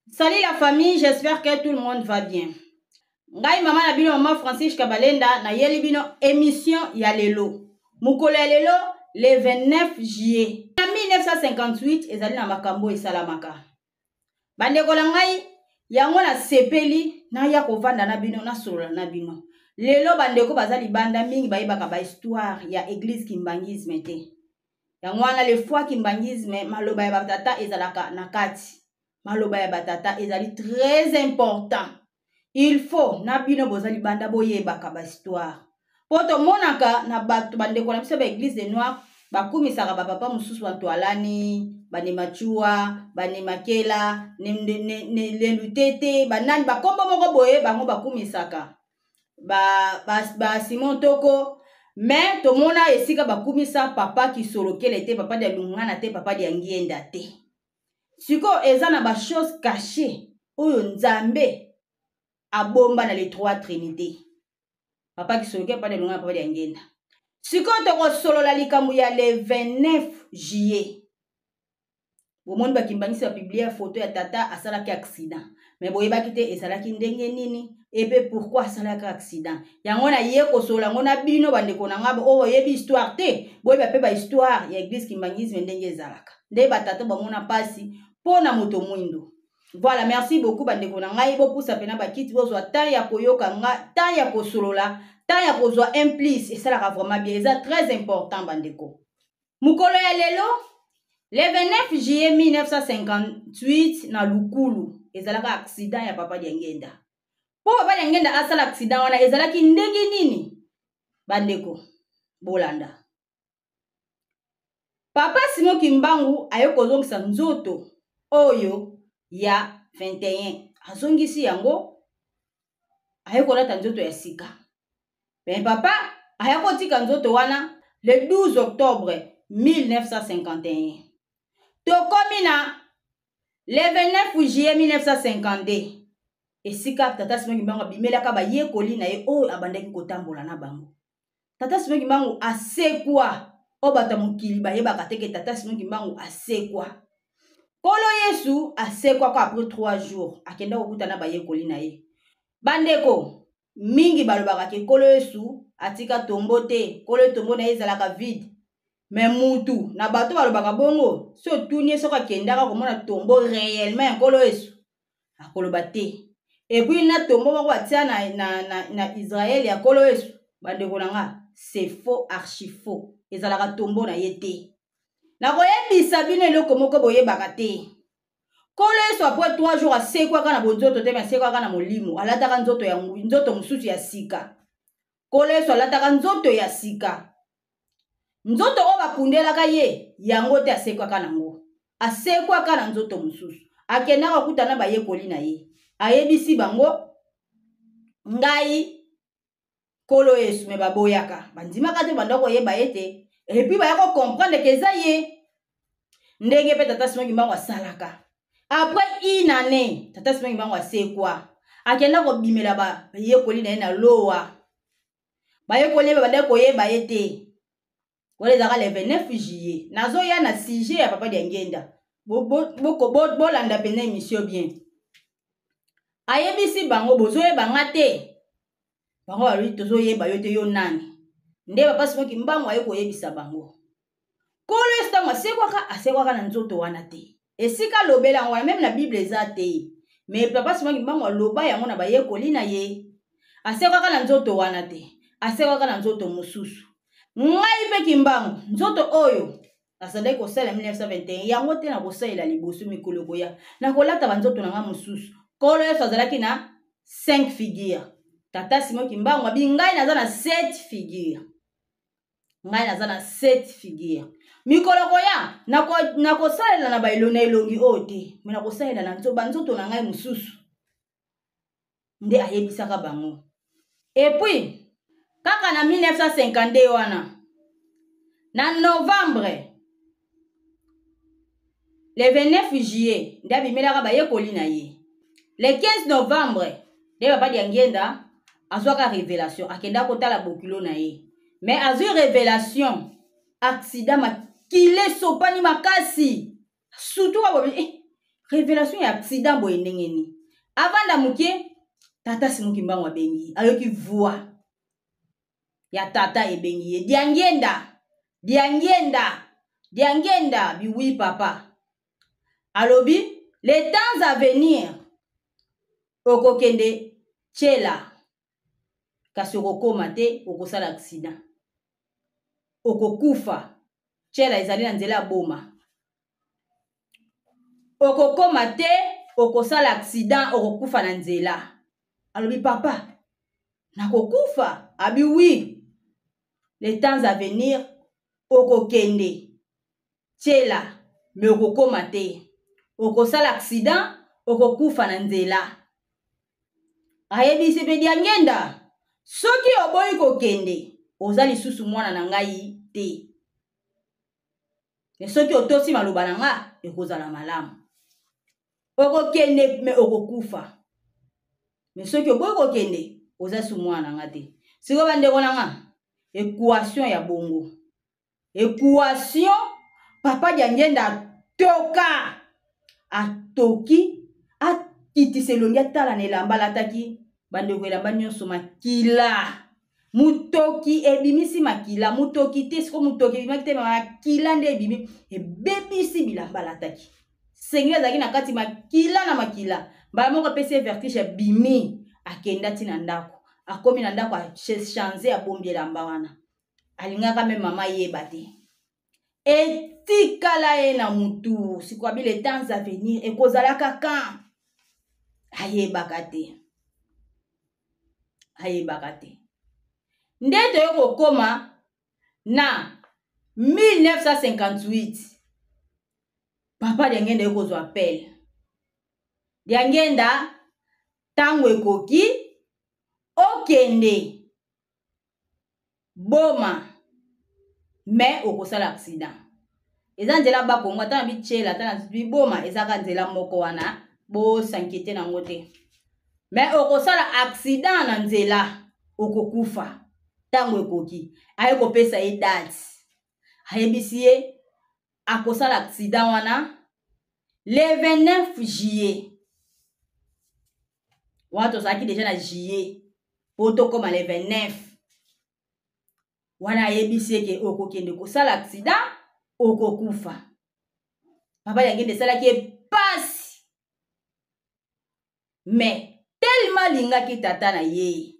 Salut la famille, j'espère que tout le monde va bien. Ngai maman na bino maman Francis Kabalenda na yeli bino émission ya lelo. Mukolo ya lelo le 29 juillet. En 1958 ezali na makambo esalamaka. Bandeko na ngai yango na sepeli na ya kovanda na bino na solola na bino. Lelo bandeko bazali banda mingi bayebaka ba histoire ya église kimbangisme te. Yango wana le foi kimbangisme maloba ya batata ezalaka na kati. Maloba ya batata ezali très important. Il faut na bino bozali banda boyebaka ba histoire. Poto monaka na bato bandeko na biso ba église de noir bakumisaka ba papa mususu bantu alani, bane machua, bane makela, ne lutete, banani bakombo moko boye bango bakumisaka. Ba Simon Toko, mais to mona esika bakumisa papa kisolokele te, papa de lungana te, papa de ngienda te. Siko eza na ba chose cachée oyo Nzambe abomba na les trois trinités. Papa kisolokele papa de lungana papa de ngienda. Siko toko solola likambo ya le 29 juillet. Bomoni bakimbangisa biblia photo ya tata asalaki accident. Mais boyebaki te esalaki ndenge nini et pourquoi asalaki accident. Yango na ye ko solola ngona bino bandeko na ngabo o yebi histoire te. Boyeba pe ba histoire ya église kimbangisme ndenge ezalaka. Nde batata bamona pasi pona moto mwindo. Voilà, merci beaucoup bandeko na ngai bo pousa pena ba kiti bozwa temps ya koyoka nga, temps ya kosolola, temps ya kozwa implice et ça la vraiment bien, c'est très important bandeko. Mukolo ya lelo le 29 juillet 1958 na Lukulu ezalaka accident ya papa Diangenda. Po papa Diangenda asala accident wana ezalaki ndenge nini bandeko bolanda. Papa Simon Kimbangu ayokozongisa nzoto oyo ya 21. Azongisi yango ayokolata nzoto ya sika. Mais papa ayakotika nzoto wana le 12 octobre 1951. Tokomi na le 29 juillet 1952. Esika tata Simon Kimbangu bimelaka ba yekoli na ye oyo abandaki kotambola na bango. Tata Simon Kimbangu asekwa obata mokili bayebaka teke tata Simon Kimbangu asekwa. Kolo Yesu asekwa ko après 3 jours akenda kokutana ba yekoli na ye. Bandeko mingi balobaka ke kolo Yesu atika tombo te, kolo tombo na ye ezalaka vide. Mais mutu na bato balobaka bongo so tunie soka kendaka komona tombo réellement kolo Yesu akoloba te. Et puis na tombo moko batia na Israël ya kolo Yesu bandeko nanga c'est faux, archi faux. Ezalaka tombo na ye te. Na koyebisa bino eloko moko boyebaka te. Kolo Yesu après 3 jours asekwaka na bonzoto te, mais asekwaka na molimo, alataka nzoto ya nzoto mususu ya sika. Kolo Yesu alataka nzoto ya sika. Nzoto o bakundelaka ye yango te asekwaka nango. Asekwaka na nzoto mususu. Akendaka kutana ba yekoli na ye. Ayebisi bango ngai kolo Yesu me baboyaka. Bandimaka te bandako yeba ete et puis ba yako comprendre que za ye ndenge pe tata Simon Kimbangu asalaka. Après une année, tata Simon Kimbangu asekwa. Akenda ko bimela ba yekoli na ye na lowa. Ba yekoli ba ndako yeba ete. Wale zaka le 29 juillet. Nazo ya na sujet ya papa Diangenda. Bolanda pena émission bien. Ayebisi bango bozoye bangate. Bango bali tozoye ba yote yo nani. Nde papa Simon Kimbangu ayeko yebisa bango. Kolo esta asekwaka na nzoto wana te. Esika lobela ngwa même na Bible ezate. Mais papa Simon Kimbangu loba yango na ba yekoli na ye. Asekwaka na nzoto wana te. Asekwaka na nzoto mususu. Ngai pe Kimbangu nzoto oyo asadai ko sala 1921 yango te na ko sala liboso mikolo boya na kolata banzoto na nga mususu. Kolo Yesu azalaki na 5 figures. Tata Simon Kimbangu abingai naza na 7 figures. Ngai naza na 7 figures. Mikolo koya na ko sala na ba ilona ilongi ote. Me na ko sala na nzoto na ngai mususu. Nde ayebisaka bango. Et puis kaka na 1952 wana na novembre le 29 juillet ndabi melaka ba yekoli na ye. Le 15 novembre de papa Diangenda azwaka révélation akenda kotala bokilo na ye. Mais azwi révélation accident makile sopani makasi surtout révélation ya accident boye ndenge ni. Avanda muke tata Simuki Mbangu abengi ayoki voix ya tata ebengi ye diangenda bi oui papa. Alobi les temps à venir okokende tchela kasi okokoma te okosala accident okokufa tchela ezali na nzela boma okokoma te okosala accident okokufa na nzela. Alobi papa nakokufa abi oui les temps à venir okokende tchela me okokoma te okosala accident okokufa na nzela. Ayebisi pe diangenda soki oboyi kokende oza lisusu mwana na ngai te. Soki otosi maloba na nga ekozala malamu. Okokende me okokufa. Me soki oboyi kokende oza su mwana na nga te. Siko bandeko na nga équation ya bongo. Équation papa diangenda toka atoki akitisa elongi atala na elamba alataki bandeko elamba nyonso makila. Mutoki ebimisi makila. Mutoki te siko mutoki ebimaki te makila nde ebimi ebebisi bilamba alataki. Sengeli azalaki na kati makila na makila. Mbala moko apesi vertige bimi akenda tina ndako. Akomi na ndako achange abombi elamba wana. Alingaka me mama yeba te. Etikala ye na mutu siko bi les temps à venir ekozalaka kan ayebaka te. Ayebaka te. Nde toyo kokoma na 1958 papa diangenda ekozwa appel. Diangenda tango ekoki okende boma me okosala accident. Eza nzela ba kongo ata na bichela ata na biboma ezaka nzela moko wana bo sankete nango te. Me okosala accident na nzela okokufa tango ekoki. Aye kopesa ye date. Ayebisi ye akosala accident wana le 29 juillet. Wana tozalaki deja na juillet po tokoma le 29. Wana ayebisi ye ke okokende kosala accident okokufa. Papa diangenda esalaki pasi. Mais tellement lingaki tata na ye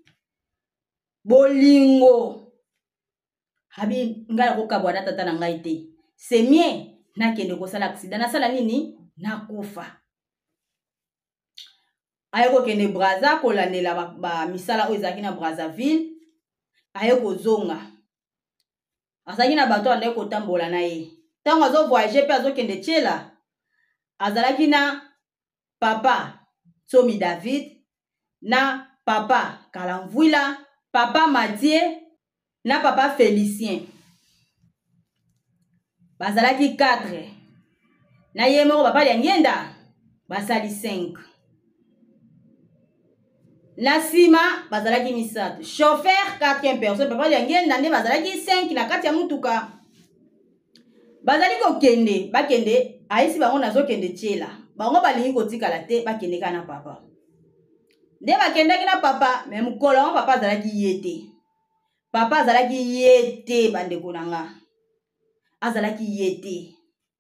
bolingo habi ngala kokabwa na tata na ngai te. C'est mieux nakende kosala accident nasala nini nakufa. Aye kokende Brazza kolandela ba misala oyo ezalaki na Brazzaville. Aye kozonga. Azalaki na bato ande kotambola na ye. Tango azo voyager pe azokende tchela azalaki na papa Tsomi David na papa Kalamvwila, papa Mathieu na papa Félicien. Bazalaki 4 na ye moko papa diangenda basali 5. Na sima bazalaki misato. Chauffeur 4e personne papa diangenda nde bazalaki 5 na kati ya mutuka. Bazali kokende bakende aisi bango nazokende tchela. Bango balingi kotikala te bakende kana papa. Nde bakendaki na papa me mukolo papa azalaki yete. Papa azalaki yete bandeko na nga. Azalaki yete.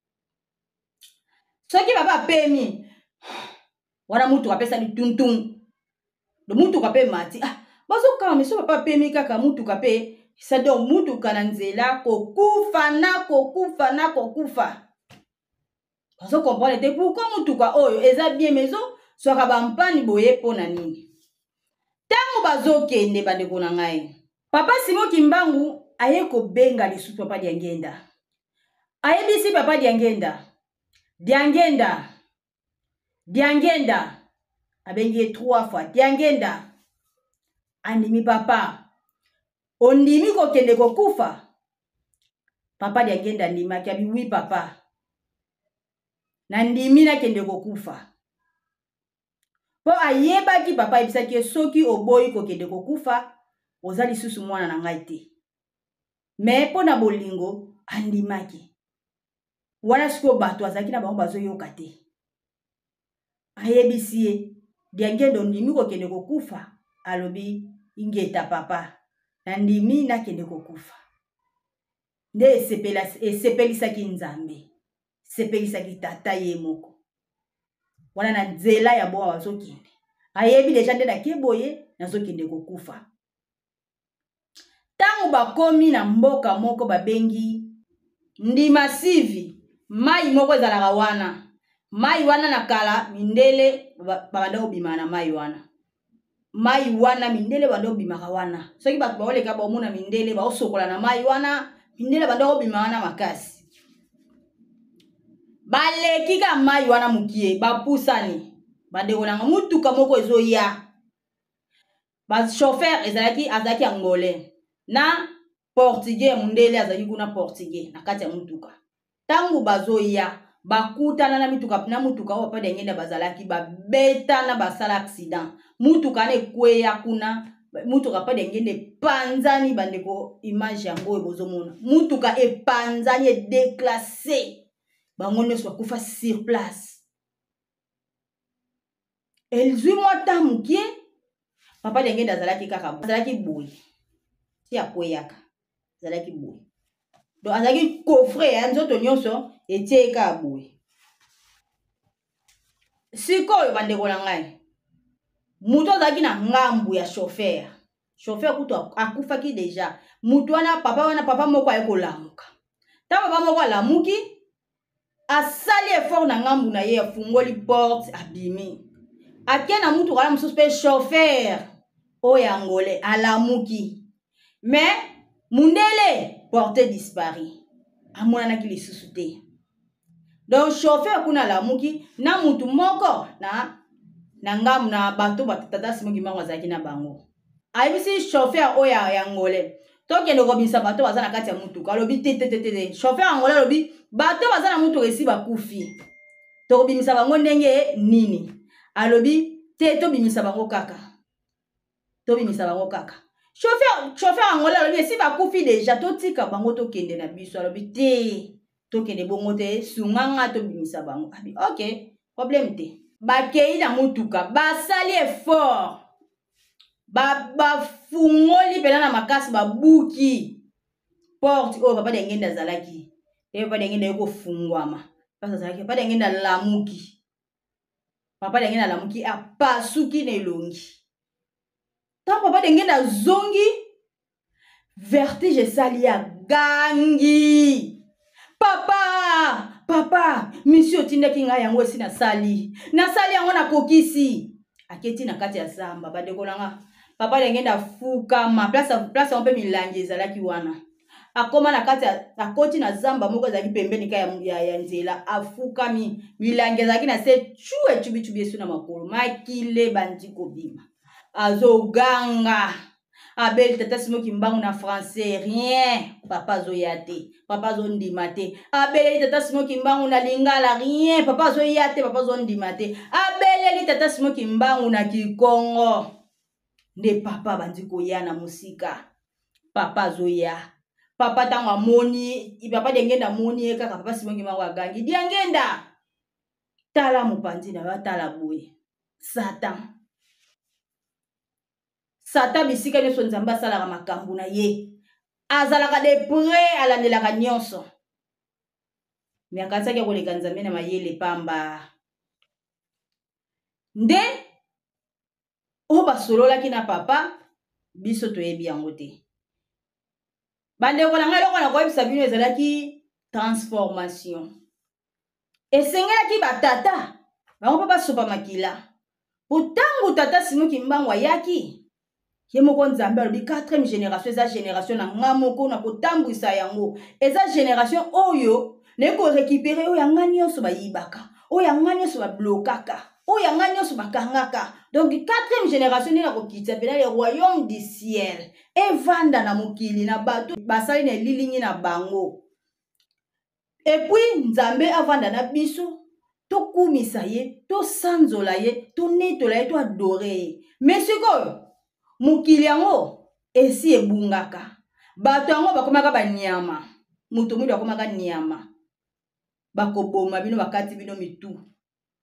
Soki papa pemi wana mutuka pesa ni tuntung. Do mutuka pe mati. Bazo kama meso papa pemi kaka mutuka pe sado mutuka na nzela kokufa na kokufa. Bazo comprendre te pourquoi mutuka oyo eza bien mezo soka bampani boye pona nini. Tango bazo kende bandeko na ngai. Papa Simuki Mbangu aye ko benga lisusu papa diangenda. Ayebisi papa diangenda. Diangenda. Abengi 3 fois. Diangenda. Andimi papa. Ondimi kokende kokufa. Papa diangenda ndimaki abi oui papa. Na ndimi na kende kokufa. Po ayebaki papa ebisaki soki oboyi kokende kokufa oza lisusu mwana na ngai te. Me po na bolingo andimaki. Wana siko bato azalaki na bango bazoyoka te. ayebisi ye Diangendo ndimi kokende kokufa alobi ingeta papa na ndimi nakende kokufa nde esepelisaki Nzambe sepelisaki tata ye moko wana na nzela ya boa wazokende ayebi deja nde nakeboye nazokende kokufa. Tango bakomi na mboka moko babengi ndima sivi mai moko ezalaka wana mai wana na kala mindele babanda kobima na mai wana mindele banda kobimaka wana soki bato baoleka baomona mindele baosokola na mai wana mindele banda kobima wana makasi baleki ka mai wana mukie bapusani badekolanga mutuka moko ezoya ba chauffeur azalaki angolais na portugais mundele azalaki kuna portugais na kati ya mutuka. Tangu bazoya bakutana na mituka na mutuka oyo pade ngenda bazalaki babetana basala accident mutuka na ekweya kuna mutuka pade ngende panzani bandeko image yango ebozomona mutuka epanzani edéclassé bango nyonso bakufa sur place. Elzwi mwata mukie papa ngenda azalaki kaka azalaki boye ti akweyaka azalaki boye donc azalaki coffre ya nzoto nyonso etie ka boye. Sikoyo bandeko na ngai mutu azalaki na ngambu ya chauffeur kutu akufaki deja mutu wana papa moko aye kolamuka ta papa moko alamuki asali effort na ngambu na ye afungoli porte abimi akie na mutu kala mosusu mpe chauffeur oyo angolais alamuki mais mundele porte disparu amonanaki lisusu te. Donc chauffeur kuna alamuki na mutu moko na ngambu na bato batata Simon Kimbangu azalaki na bango ayebisi chauffeur oyo ya angolais tokende kobimisa bato baza na kati ya mutuka alobi te chauffeur angolais alobi bato baza na mutuka esi bakufi tokobimisa bango ndenge nini alobi te tobimisa bango kaka chauffeur angolais alobi esi bakufi deja totika bango tokende na biso alobi te tokende bongo te sunganga tobimisa bango abi ok problème te bakei na mutuka basali effort bafungoli pena na makasi babuki porte oyo papa Diangenda azalaki papa Diangenda ekofungwama pasa azalaki papa Diangenda alamuki apasuki na elongi tant papa Diangenda zongi vertige esali ya gangi papa monsieur otindaki ngai yango esi nasali yango nakokisi aketi na kati ya zamba badekolanga papa Diangenda fukama place mpe milangi ezalaki wana akoma na kati akoti na zamba moko ezalaki pembeni ka ya nzela afukami milangi ezalaki na se chubi esu na makolo makile bandi kobima azoganga abeli tata Simon Kimbangu na français rien papa azoya te papa azondima te abeli tata Simon Kimbangu na lingala rien papa azoya te papa azondima te abeli tata Simon Kimbangu na Kikongo nde papa bandi koya na musika papa azoya papa tango amoni papa Diangenda amoni ye kaka papa Simon Kimbangu agangi Diangenda tala mopanzi na batala boye Satan bisika nyonso Nzambe asalaka makambo na ye azalaka de près alandelaka nyonso mais akanisaki akoleka Nzambe na mayele pamba nde oyo basololaki na papa biso toyebi yango te. Bandeko na ngai eloko na koyebisa bino ezalaki transformation esengelaki batata bango mpe basopa makila potango tata Simon Kimbangu ayaki ye moko Nzambe alobi 4e génération eza génération na nga moko na kotambwisa yango eza génération oyo na ko récupérer oyo yanga nyonso bayibaka oyo yanga nyonso bablokaka oyo yanga nyonso bakangaka donc 4e génération nina kokitisa pena le royaume du ciel evanda na mokili na bato basali na lilingi na bango et puis Nzambe avanda na biso tokumisa ye tosanzola ye tonetola ye toadore ye mais sikoyo mukili yango esi ebungaka bato yango bakomaka banyama mutu mwindu akomaka nyama bakoboma bino bakati bino mitu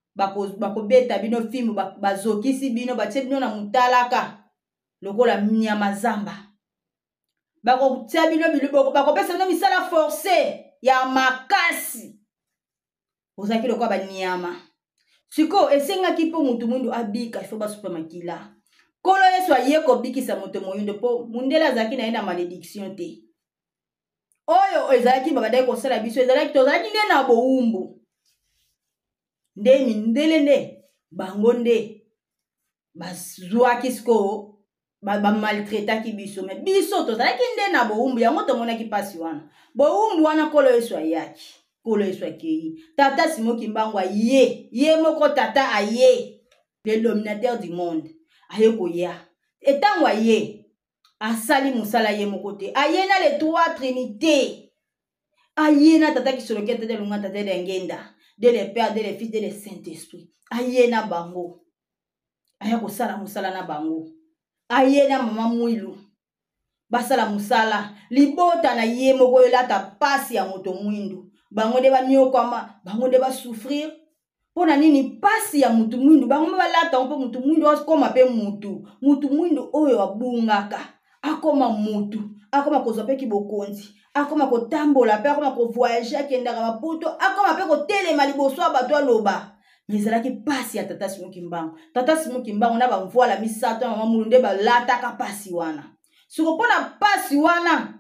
bakobeta bino film bazokisi bino batie bino na mutalaka lokola nyama zamba bakotia bino biloko bakopesa bino misala forcé ya makasi ozaki lokola banyama siko esengaki mpo mutu mwindu abika ifo basupa makila kolo Yesu aye kobikisa moto moyindo mpo mundele azalaki na ye na malédiction te oyo ezalaki babadaki kosala biso tozalaki nde na bowumbu nde mindele nde bango nde bazwaki sikoyo bamaltraitaki biso me biso tozalaki nde na bowumbu yango tomonaki mpasi wana bowumbu wana kolo Yesu ayaki kolo Yesu akei tata Simon Kimbangu aye ye moko tata aye le dominateur du monde aye koya etango aye asali musala ye moko te aye na le trois trinité aye na tata kisoloki tata lunga tata de ngenda de le père de le fils de le saint-esprit aye na bango aya kosala musala na bango aye na mama mwilu basala musala libota na ye moko elata pasi ya moto mwindu bango nde banyokama bango nde basouffrir pona nini pasi ya mutu mwindu bango balata mpo mutu mwindu akoma pe mutu mwindu oyo abungaka akoma mutu akoma kozwa pe kibokonzi akoma kotambola pe akoma kovoyage akendaka maputo akoma pe kotelema liboso ya bato aloba ezalaki pasi ya tata Simon Kimbangu na bamvoila misato ya mama mulu nde balataka pasi wana siko mpona pasi wana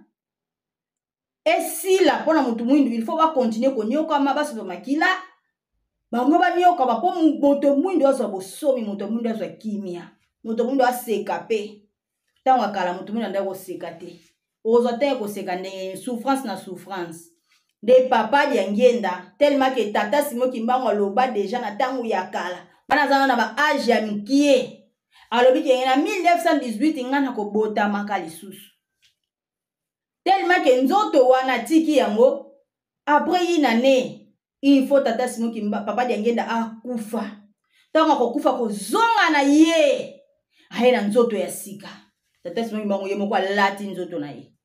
esila mpona mutu mwindu il faut bakontinue konyokama basupa makila bango banyokama mpo moto mwindu azwa bosomi moto mwindu azwa kimia moto mwindu aseka pe ntango akala moto mwindu andaki koseka te ozwa te koseka ndenge souffrance na souffrance nde papa dia ngenda tellement que tata Simon Kimbangu aloba deja na ntango ya kala bana azana na baage ya mikie alobi ke na 1918 nga na kobotamaka lisusu tellement que nzoto wana tiki yango après une année il faut tata Simon Kimbangu papa dia ngenda akufa ntango akokufa kozonga na ye aye na nzoto ya sika tata Simon Kimbangu ye moko alati nzoto na ye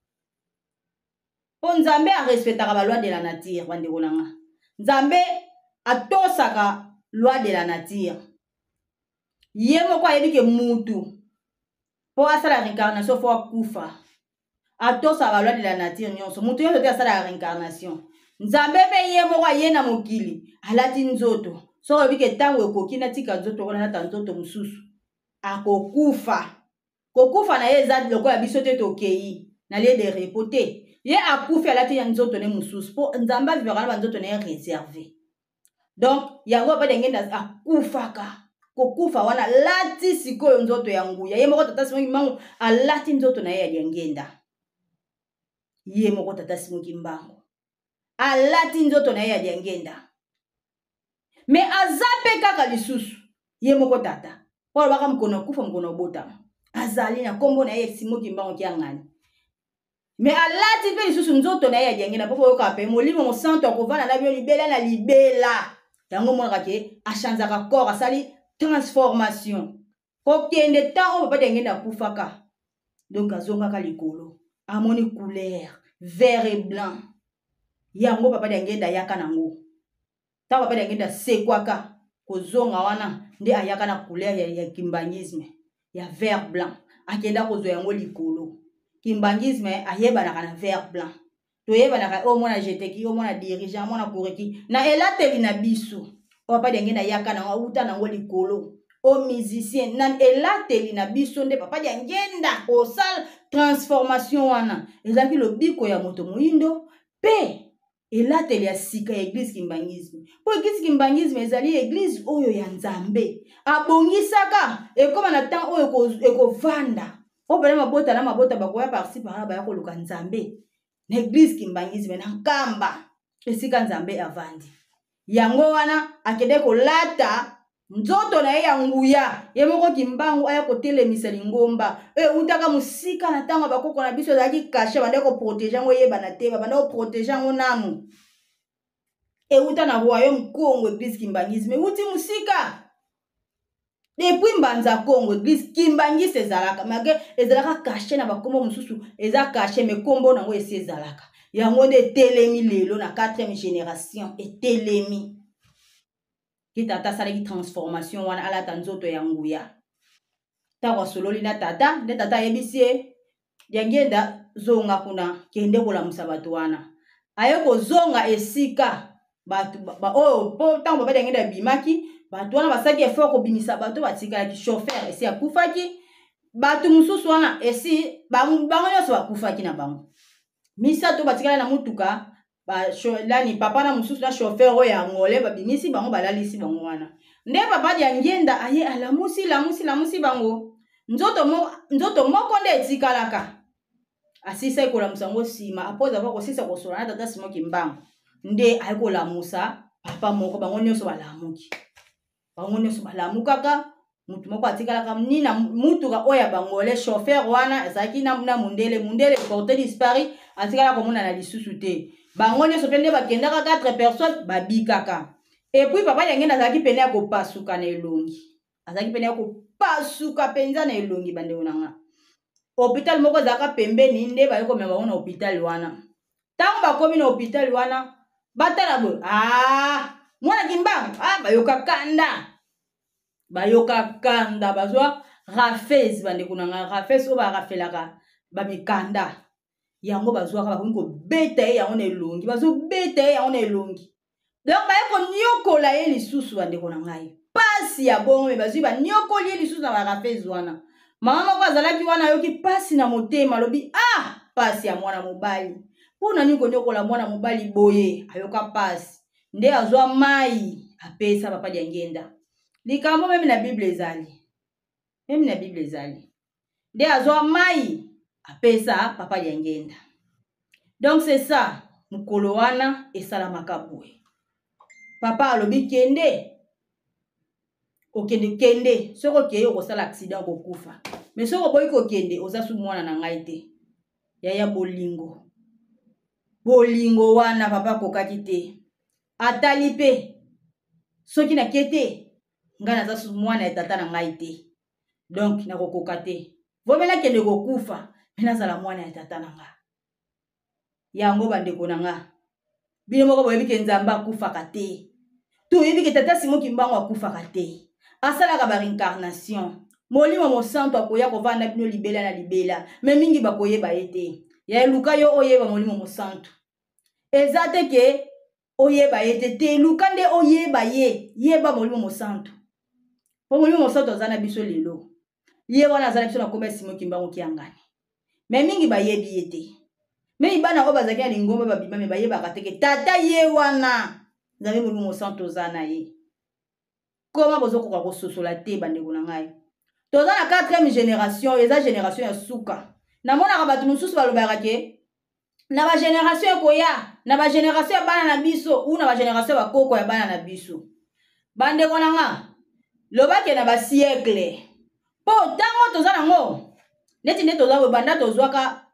po nzambe arespectaka ba loi de la nature bandeko nanga nzambe atosaka loi de la nature ye moko ayebi ke mutu po asala réincarnation fo akufa atosaka ba loi de la nature nyonso mutu nyonso te asala réincarnation nzambe pe ye moko aye na mokili alati nzoto so oyebi ke ntango ekoki natika nzoto wana nata nzoto mosusu akokufa kokufa na ye eza lokola biso te tokei na lie de repos te ye akufi alati ya nzoto ne mosusu po nzambe avivaka na banzoto na ye réservé donc yango pa dengenda akufaka kokufa wana lati sikoyo nzoto ya nguya ye moko tata Simon Kimbangu alati nzoto na ye ya liangenda ye moko tata Simon Kimbangu alati nzoto na ye ya liangenda me aza pe kaka lisusu ye moko tata po baka mkono kufa mkono botama azali na kombo na ye Simon Kimbangu kiangani me alati pe lisusu nzoto na ye ya liangenda po yoka pe molimo mosanto akovana na bio libela na libela yango monaka ke achanzaka corps asali transformation kokende temps oyo papa dengenda akufaka donc azongaka likolo amoni couleur vert et blanc yango papa dengenda ayaka nango ntango papa dengenda sekwaka kozonga wana nde ayaka na couleur ya kimbangisme ya vert blanc akenda kozwa yango likolo kimbangisme ayebanaka na vert blanc toyebanaka omona jeteki omona dirigeant omona koreki na elateli na biso papa dengenda yaka nango auta nango likolo o musicien na elateli na biso nde papa dengenda kosala transformation wana ezalaki lobiko ya moto moyindo pe elateli ya sika ya église kimbangisme po église kimbangisme ezali église oyo ya nzambe abongisaka ekoma na temps oyo ekovanda opena mabota na mabota bakoya parci par baya koluka nzambe na église kimbangisme na nkamba esika nzambe avandi yango wana akende kolata nzoto na ye ya nguya ye moko Kimbangu aya kotelemisa lingomba utaka musika na ntango bakoko na biso ezalaki kashe bande koprotege yango yebana te babande koprotege yango nanu euta na royaume Congo église kimbangisme euti musika depuis mbanza Congo église kimbangisi ezalaka mage ezalaka kashe na bakombo mosusu eza kashe me kombo nango esi ezalaka yango nde etelemi lelo na 4e génération etelemi ki tata asalaki transformation wana alata nzoto ya nguya ntango asololi na tata nde tata ayebisi ye Diangenda zonga kuna kende kolamusa bato wana aye kozonga esika bato oyo po ntango baba Diangenda abimaki bato wana basaki effort kobimisa bato batikalaki chauffeur esi akufaki bato mosusu wana esi bango nyonso bakufaki na bango misato batikala na mutuka lani papa na mosusu na chauffeur oyo ya ngole babimisi bango balalisi bango wana nde papa Diangenda aye alamusi bango nzoto moko nde etikalaka asisa ekolamusa ngo nsima apoza po kosisa kosola na tata Simon Kimbangu nde aye kolamusa papa moko bango nyonso balamukaka mutu moko atikalaka nina mutuka oyo ya bangole chauffeur wana ezalaki na mundele porte dispari atikala komonana lisusu te bango nyonso mpe nde bakendaka 4 personnes babikaka epuis papa Diangenda azalaki pene ya kopasuka na elongi penza na elongi bandeko nanga hôpital moko ezalaka pembeni nde baye komema bango na hôpital wana ntango bakomi na hôpital wana batala boye mwana Kimbangu bayoka kanda bazwa rafes bandeko nanga rafes oyo barafelaka bamikanda yango bazwaka bakomi kobeta ye yango na elongi donc baye konyokola ye lisusu bandeko na ngai pasi ya bongo me bazwi banyokoli ye lisusu na barafes wana mama moko azalaki wana ayoki pasi na motema alobi pasi ya mwana mobali mpona nini konyokola mwana mobali boye ayoka pasi nde azwa mai apesa papa Diangenda likambo meme na Bible ezali nde azwa mai apesa papa Diangenda donc c'est ça mukolo wana esalamaka boye papa alobi kende soko okeye okosala accident okokufa mais soko boyi kokende oza su mwana na ngai te yaya bolingo wana papa akokaki te atali pe soki nake te ngai naza su mwana ya tata na ngai te donc nakokoka te vomela kende kokufa me nazala mwana ya tata na nga yango bandeko na nga bino moko boyebi ke Nzambe akufaka te toyebi ke tata Simon Kimbangu akufaka te asalaka barincarnation molimo mosanto akoya kovanda bino libela na libela me mingi bakoyeba ye te ya luka yo oyeba molimo mosanto eza te ke oyeba ye te luka nde oyeba ye yeba molimo mosanto po molimo mosanto aza na biso lelo ye wana aza na biso na komba Simon Kimbangu kiangani me mingi bayebi ye te me ibana oyo bazalaki na lingomba babima me bayebaka te ke tata ye wana Nzambe molimo mosanto oza na ye koma bozokoka kososola te bandeko na ngai toza na 4e génération eza génération ya suka namonaka bato mosusu balobaka ke na bagénération ekoya na bagénération ya bana na biso ou na bagénération ya bakoko ya bana na biso bandeko na nga lobake na basiècle mpo ntango toza nango neti nde toza boye banda tozwaka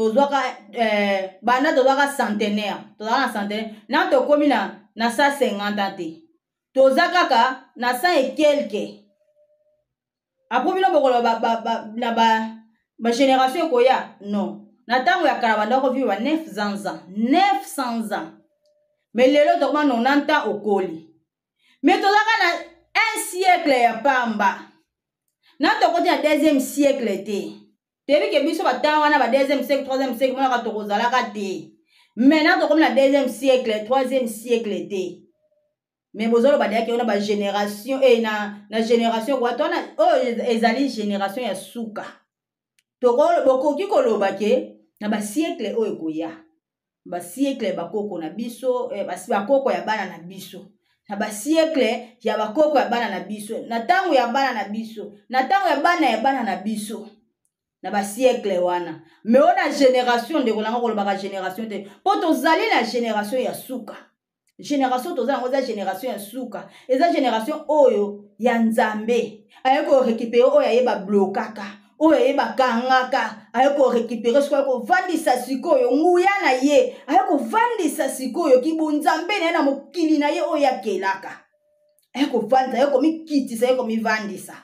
centenaire tozwaka na centenaire na tokomi na 150 te toza kaka na 100 et quelque apres bino bokolo na bagénération ekoya non na ntango ya kala banda kovive ba 900 ans mais lelo tokoma 90 ans okoli mais tozaka na 1 siècle ya pamba na tokoti na 2e siècle te toyebi ke biso batanga wana ba 2e siècle 3e siècle monaka tokozalaka te mais na tokomi na 2e siècle 3e siècle te mais bozolo badeyaki wana bagénération na génération kwa tona oyo ezali génération ya suka bokoki koloba ke na basiècle oyo koya basiècle bakoko na biso bakoko ya bana na biso na basiècle ya bakoko ya bana na biso na ntango ya bana na biso na ntango ya bana na biso na basiècle wana mais oyo na génération ndeko nanga kolobaka génération te mpo tozali na génération ya suka génération toza yango eza génération ya suka eza génération oyo ya Nzambe aye korécupere oyo ayeba blokaka oyo ayeba kangaka aye korécupere soki aye kovandisa sikoyo nguya na ye aye kovandisa sikoyo kibunzambe na ye na mokili na ye oyo akelaka aye kovandisa aye komikitisa aye komivandisa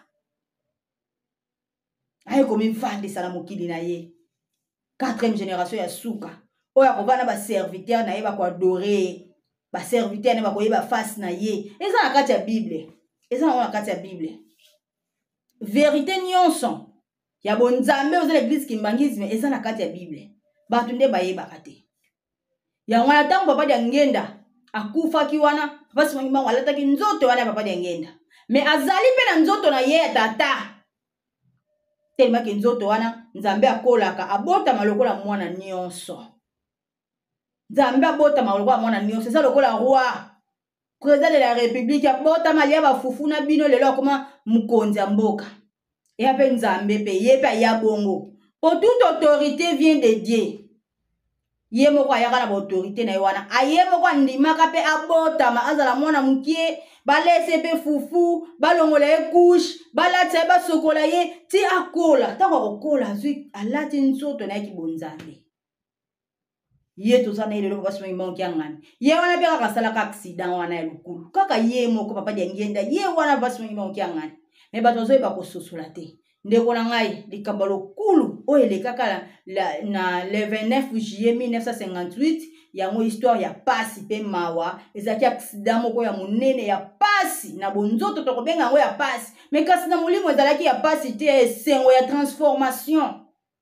aye komivandisa na mokili na ye 4e génération ya suka oyo akovanda baserviteur na ye bakoadore ba serviteur ne ba koyeba face na ye eza na kati ya Bible eza na kati ya Bible vérité nyonso ya bonzambe oza l'église kimbangisme eza na kati ya Bible bato nde bayebaka te yango wana ntango papa dia ngenda akufaki wana papa Simon Kimbangu alataki nzoto wana ya papa dia ngenda mais azali mpe na nzoto na ye ya tata tellement ke nzoto wana nzambe akolaka abotama lokola mwana nyonso nzambe abotama lokola mwana nyonso eza lokola roi président de la république abotama lia bafufu na bino lelo akoma mokonzi ya mboka eya mpe nzambe mpe ye mpe aya bongo po toute autorité vient de Dieu ye moko ayaka na baautorité na ye wana aye moko andimaka mpe abotama azala mwana mokie balese mpe fufu balongola ye couche balatisa ye basokola ye ti akola ntango akokola azwi alati nzoto na ye kibonzambe ye toza na ye lelo papa Simon Kimbangu kiangani ye wana mpe kaka asalaka accident wana ya lukulu kaka ye moko papa dia ngenda ye wana papa Simon Kimbangu kiangani me bato bazoyeba kososola te ndeko na ngai likambo lokulu oyo elekaka na le 29 juillet 1958 yango histoire ya pasi mpe mawa ezalaki accident moko ya monene ya pasi na bonzoto tokobenga yango ya pasi me kasi na molimo ezalaki ya pasi te esengo ya transformation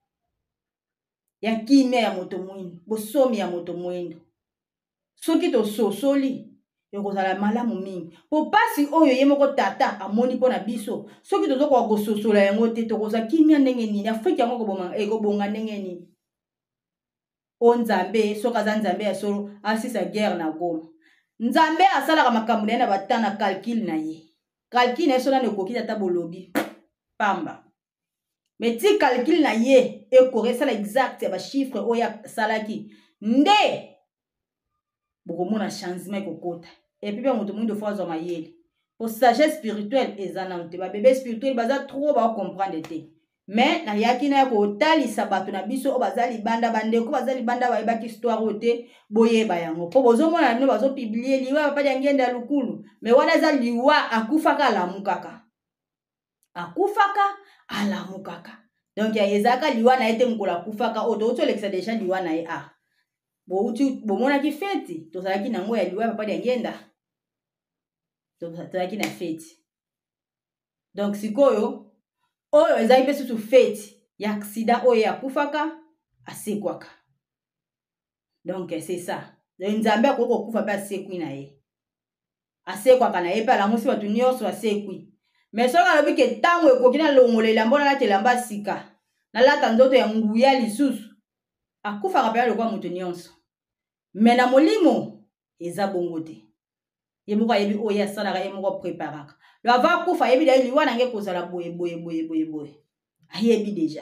ya kimia ya moto mwindo bosomi ya moto mwindo soki tososoli ekozala malamu mingi po pasi oyo ye moko tata amoni mpo na biso soki tozokoka kososola yango te tokozwa kimia ndenge nini afrika yango ekobonga ndenge nini o nzambe soki aza nzambe ya solo asisa guerre na Goma nzambe asalaka makambo na ye na bata na calcul na ye calcul na ye so nano ekoki ata bolobi pamba me ti calcul na ye ekoresala exact ya bachiffre oyo asalaki nde bokomona changement ekokota epi mpe moto mwindo fo azwa mayele po sagesse spirituelle eza nano te babebe spirituel baza trop baocomprendre te me nayaki na ya kotalisa bato na biso oyo baza libanda bandeko baza libanda bayebaki histoire oyo te boyeba yango mpo bozomona bino bazopiblie liwa papa dia ngenda ya lukulu me wana eza liwa akufaka alamukaka alamukaka donc ezalaka liwa na ye te mokolo akufaka oyo touti olekisa deja liwa na ye bomonaki feti tozalaki nango ya liwa ya papa dia ngenda tozalaki na feti donc sikoyo oyo ezalaki mpe susu feti ya accident oyo yakufaka asekwaka donc c'est ça nzambe akoki kokufa mpe asekwi na ye asekwaka na ye mpe alamusi bato nyonso asekwi mais soki alobi ke ntango ekoki nalongola elamba nalata elamba sika nalata nzoto ya nguya lisusu akufaka mpe alokola moto nyonso me na molimo eza bongo te ye moko ayebi oyo asalaka ye moko apreparaka lo ava akufa ayebi da ye liwa nange kozala boye ayebi deja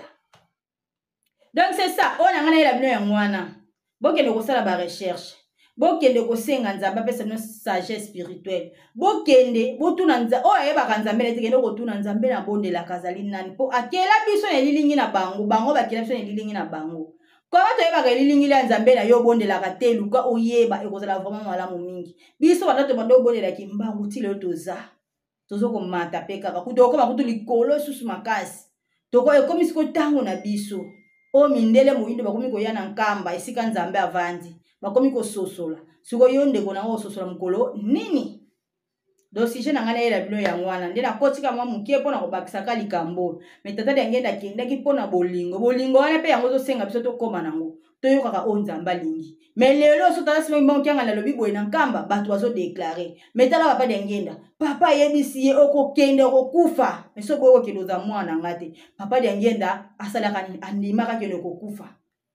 donc c'est ça oyo nanga nayela bino yango wana bokende kosala barecherche bokende kosenga nzambe apesa bino sagesse spirituelle bokende botuna nzambe oyo ayebaka nzambe neti kende kotuna nzambe na bondelaka azali nani mpo akela biso na elilingi na bango bakela biso na elilingi na bango kwa bato oyebaka elilingi la nzambe na yo bondelaka te luka oyeba ekozala vraiment malamu mingi biso banda tobanda obondelaki mbangu ti lelo tozokomata mpe kaka kutu okoma kutu likolo susu makasi ekomi siko ntango na biso oyo mindele moyindo bakomi koya na nkamba esika nzambe avandi bakomi kososola siko yo ndeko nango kososola mokolo nini donc sije na ngai nayela bino yango wana nde nakotika mwa mokie mpo na kobakisaka likambo me tata dia ngenda akendaki mpo na bolingo wana mpe yango ozosenga biso tokóma nango toyokaka oyo nzambe alingi me lelo so tata Simon Kimbangu kianga nalobi boye na nkamba bato bazodeklare me tala papa dia ngenda papa ayebisi ye okokende okokufa me so boye okokende oza mwana na nga te papa dia ngenda asalaka andimaka kende okokufa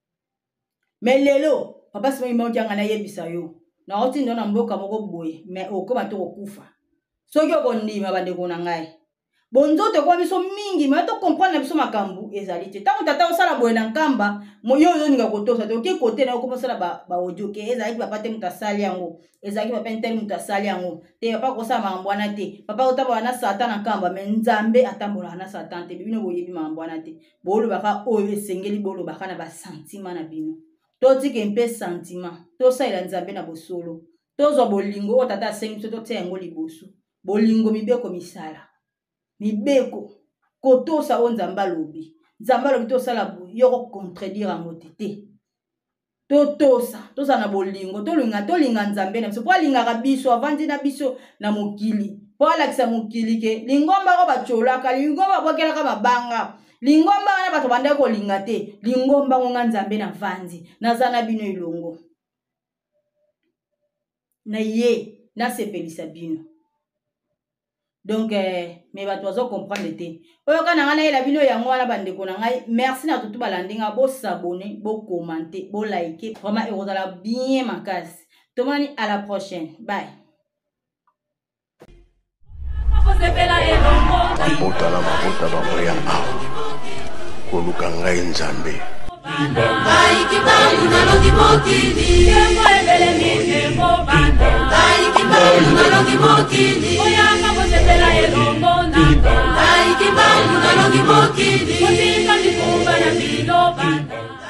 me lelo papa Simon Kimbangu kianga nayebisa yo naotinda na mboka moko boye me okoma to kokufa soki okondima bandeko na ngai bonzoto ekoma biso mingi me tokomprendre na biso makambo ezali te ntango tata osala boye na nkamba yo ozoninga kotosa te oke kote na yo okoma osala baaudio ke ezalaki papa te moto asali yango ezalaki papa nteli moto asali yango te papa kosala makambo wana te papa otambola na satan na nkamba me nzambe atambolaka na satan te bino boyebi makambo wana te bolobaka oyo esengeli bolobaka na basentima na bino totike mpe sentima tosalela nzambe na bosolo tozwa bolingo oyo tata asengi biso totia yango liboso bolingo mibeko misala mibeko kotosa oyo nzambe alobi tosala boye yo kocontredire yango te tosa na bolingo tolinga nzambe na biso po alingaka biso avandi na biso na mokili po alakisa mokili ke lingomba ko bacholaka lingomba bokelaka mabanga lingomba wana bato banda kolinga te lingomba ngonga nzambe na vandi naza na bino elongo na ye nasepelisa bino. Donc mais bato bazo comprendre te oyo kana ngana ela bino yango wana bandeko na ngai merci na tutu balandinga bo s'abonner bo commenter bo liker vraiment ekozala bien makasi tomani à la prochaine bye. Mabota bamoya awa koluka ngai nzambe Kibangu na longi mokili Kembo ebele mikembo banda Kibangu na longi mokili Oyanga bosepela elongo namba Kibangu na longi mokili Kotika mikumba na milo banda